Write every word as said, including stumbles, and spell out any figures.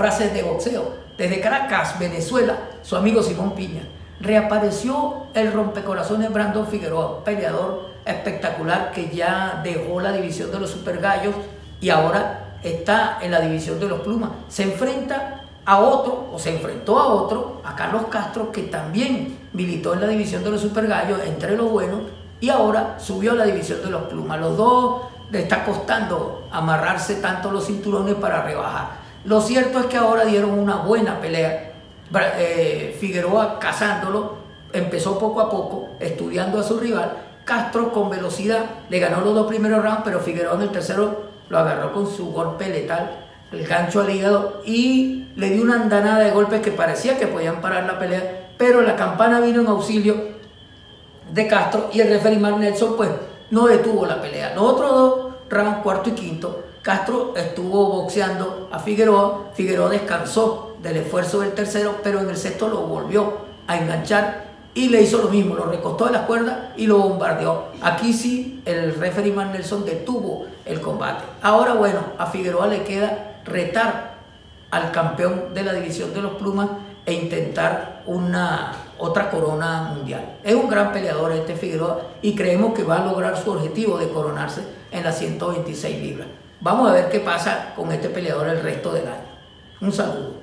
frases de boxeo. Desde Caracas, Venezuela, su amigo Simón Piña. Reapareció el rompecorazones Brandon Figueroa, peleador espectacular que ya dejó la división de los Super Gallos y ahora está en la división de los Plumas. Se enfrenta a otro, o se enfrentó a otro, a Carlos Castro, que también militó en la división de los Super Gallos, entre los buenos, y ahora subió a la división de los Plumas. Los dos le está costando amarrarse tanto los cinturones para rebajar. Lo cierto es que ahora dieron una buena pelea. Eh, Figueroa cazándolo, empezó poco a poco, estudiando a su rival. Castro con velocidad le ganó los dos primeros rounds, pero Figueroa en el tercero lo agarró con su golpe letal, el gancho al hígado, y le dio una andanada de golpes que parecía que podían parar la pelea, pero la campana vino en auxilio de Castro y el referee Mark Nelson pues no detuvo la pelea. Los otros dos rounds, cuarto y quinto, Castro estuvo boxeando a Figueroa. Figueroa descansó del esfuerzo del tercero, pero en el sexto lo volvió a enganchar y le hizo lo mismo, lo recostó de las cuerdas y lo bombardeó. Aquí sí el referee Mark Nelson detuvo el combate. Ahora bueno, a Figueroa le queda retar al campeón de la división de los Plumas e intentar una otra corona mundial. Es un gran peleador este Figueroa y creemos que va a lograr su objetivo de coronarse en las ciento veintiséis libras. Vamos a ver qué pasa con este peleador el resto del año. Un saludo.